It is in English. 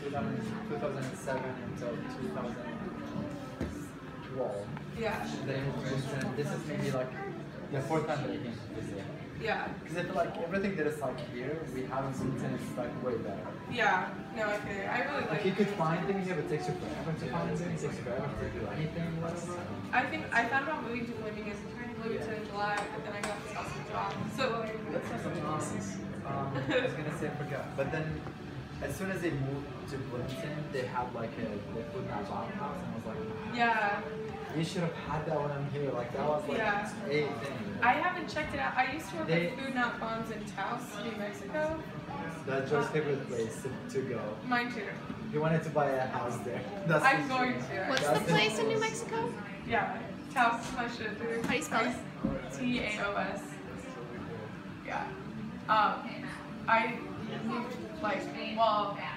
2007 until 2012. Yeah. Then I moved to Houston. This is maybe like the fourth time that I came to visit. Yeah. Because I feel like everything that is like here, we haven't seen since like way better. Yeah. No, I feel I really like. You could find things here, but it takes you forever to find things. It takes you forever to do anything. I think I thought about moving to Bloomington in July, but then I got this awesome job. So that's not something else. I was gonna say I forgot, but then as soon as they moved to Bloomington, they had like the food not bomb house, and I was like, yeah. You should have had that when I'm here. Like that was like a thing. I haven't checked it out. I used to work at Food Not Bombs in Taos, New Mexico. That's Joe's favorite place to go. Mine too. He wanted to buy a house there. That's I'm going to. What's the place in New Mexico? Yeah, Taos is my shit, dude. How do you spell it? Taos. Yeah. I moved like, well,